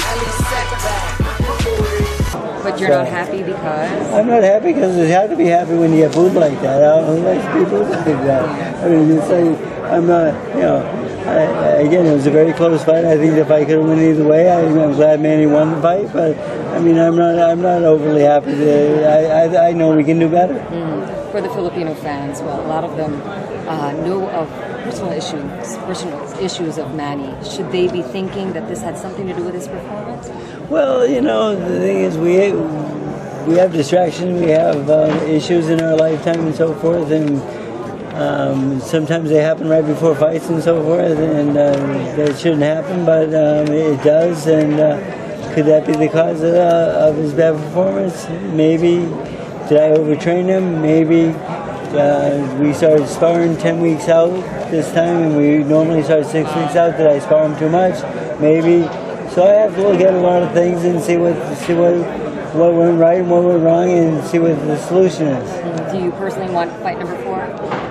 But you're not happy because? I'm not happy because you have to be happy when you get booed like that. Who likes to be booed like that? I mean, it's like, I'm not, you know, again, it was a very close fight. I think the fight could have went either way. I'm glad Manny won the fight, but I mean, I'm not overly happy. I know we can do better. For the Filipino fans, well, a lot of them know of personal issues of Manny. Should they be thinking that this had something to do with his performance? Well, you know, the thing is, we have distractions, we have issues in our lifetime and so forth, and sometimes they happen right before fights and so forth, and that shouldn't happen, but it does. And could that be the cause of his bad performance? Maybe. Did I overtrain him? Maybe. We started sparring 10 weeks out this time, and we normally start 6 weeks out. Did I spar him too much? Maybe. So I have to look at a lot of things and see what went right and what went wrong, and see what the solution is. Do you personally want fight number 4?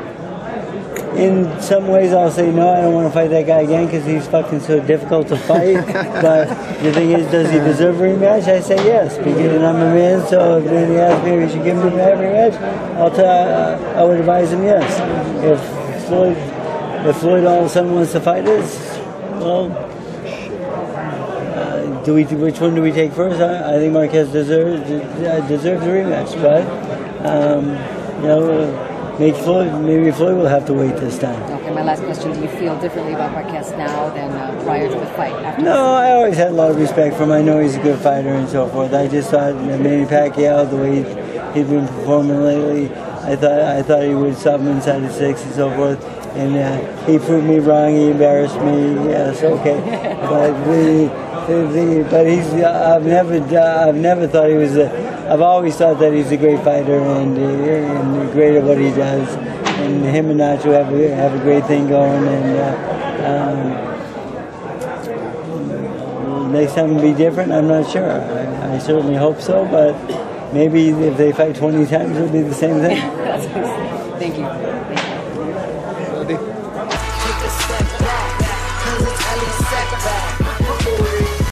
In some ways, I'll say no. I don't want to fight that guy again because he's fucking so difficult to fight. But the thing is, does he deserve a rematch? I say yes, because I'm a man. So if he asks me if he should give him a rematch, I would advise him yes. If Floyd all of a sudden wants to fight us, well. Which one do we take first? I think Marquez deserves a rematch, but you know, maybe Floyd will have to wait this time. Okay, my last question: do you feel differently about Marquez now than prior to the fight? No, I always had a lot of respect for him. I know he's a good fighter and so forth. I just thought Manny Pacquiao, the way he'd been performing lately, I thought he would stop him inside the 6 and so forth. And he proved me wrong. He embarrassed me. Yes, okay, but I've never thought he was I've always thought that he's a great fighter and great at what he does, and him and Nacho have a great thing going, and next time will be different. I'm not sure. I certainly hope so, but maybe if they fight 20 times it'll be the same thing. Thank you.